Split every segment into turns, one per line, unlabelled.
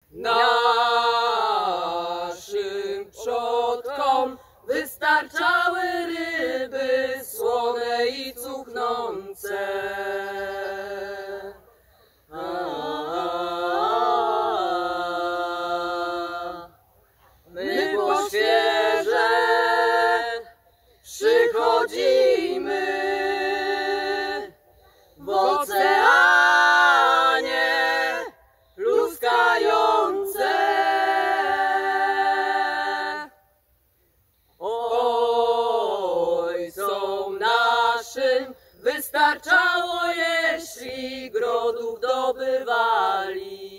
Naszym przodkom wystarczały ryby słone i cuchnące. My po świeże przychodzimy w oceanie luskające. Ojcom naszym wystarczało, jeśli grodów dobywali.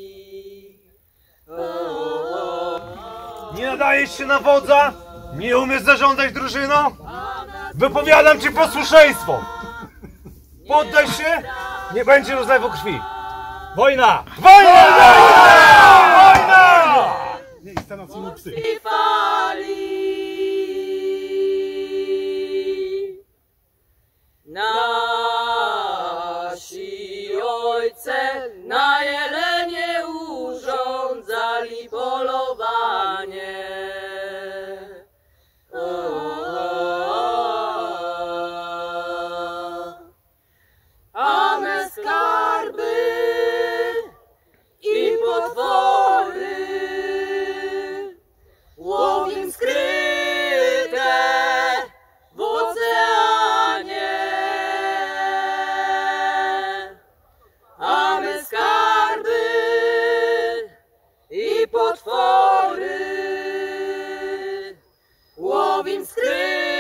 Nie nadajesz się na wodza? Nie umiesz zarządzać drużyną? Wypowiadam ci posłuszeństwo! Poddaj się, nie będzie rozlewu krwi! Wojna! Wojna! Wojna!
Miejsca na synu psy.
Nasi ojce na jelenie urządzali polowanie. A me skarby i potwory łowim skryte w oceanie. A me skarby i potwory łowim skryte